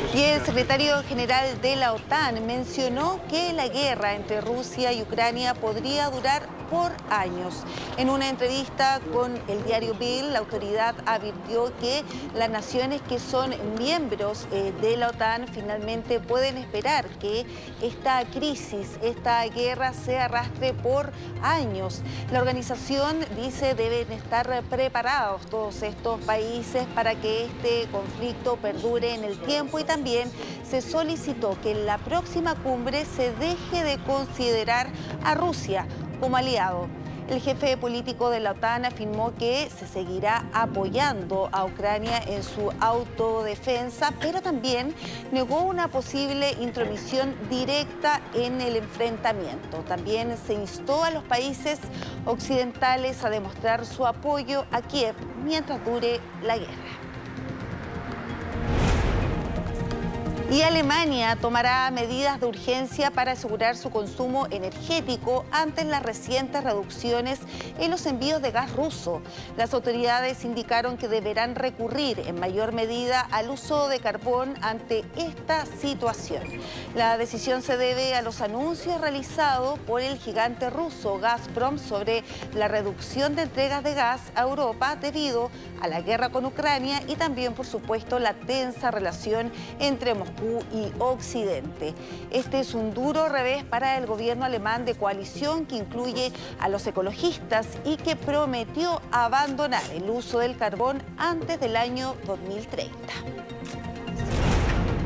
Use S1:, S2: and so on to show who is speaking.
S1: Y el secretario general de la OTAN mencionó que la guerra entre Rusia y Ucrania podría durar por años. En una entrevista con el diario Bill, la autoridad advirtió que las naciones que son miembros de la OTAN finalmente pueden esperar que esta crisis, esta guerra se arrastre por años. La organización dice deben estar preparados todos estos países para que este conflicto perdure en el tiempo y también se solicitó que en la próxima cumbre se deje de considerar a Rusia como aliado. El jefe político de la OTAN afirmó que se seguirá apoyando a Ucrania en su autodefensa, pero también negó una posible intromisión directa en el enfrentamiento. También se instó a los países occidentales a demostrar su apoyo a Kiev mientras dure la guerra. Y Alemania tomará medidas de urgencia para asegurar su consumo energético ante las recientes reducciones en los envíos de gas ruso. Las autoridades indicaron que deberán recurrir en mayor medida al uso de carbón ante esta situación. La decisión se debe a los anuncios realizados por el gigante ruso Gazprom sobre la reducción de entregas de gas a Europa debido a la guerra con Ucrania y también, por supuesto, la tensa relación entre Moscú y Occidente. Este es un duro revés para el gobierno alemán de coalición que incluye a los ecologistas y que prometió abandonar el uso del carbón antes del año 2030.